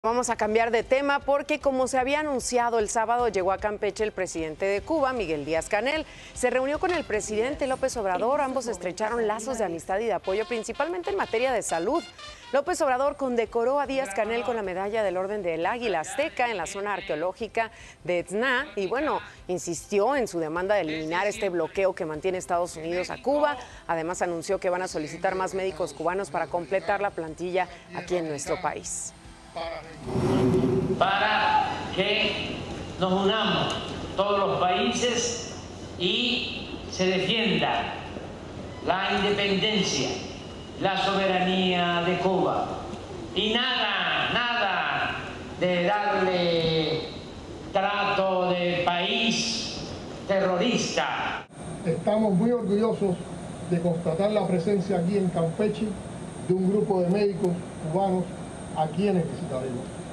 Vamos a cambiar de tema porque, como se había anunciado el sábado, llegó a Campeche el presidente de Cuba, Miguel Díaz-Canel. Se reunió con el presidente López Obrador. Ambos estrecharon lazos de amistad y de apoyo, principalmente en materia de salud. López Obrador condecoró a Díaz-Canel con la medalla del Orden del Águila Azteca en la zona arqueológica de Etzna y, insistió en su demanda de eliminar este bloqueo que mantiene Estados Unidos a Cuba. Además, anunció que van a solicitar más médicos cubanos para completar la plantilla aquí en nuestro país. Para que nos unamos todos los países y se defienda la independencia, la soberanía de Cuba. Y nada de darle trato de país terrorista. Estamos muy orgullosos de constatar la presencia aquí en Campeche de un grupo de médicos cubanos a quienes visitaremos.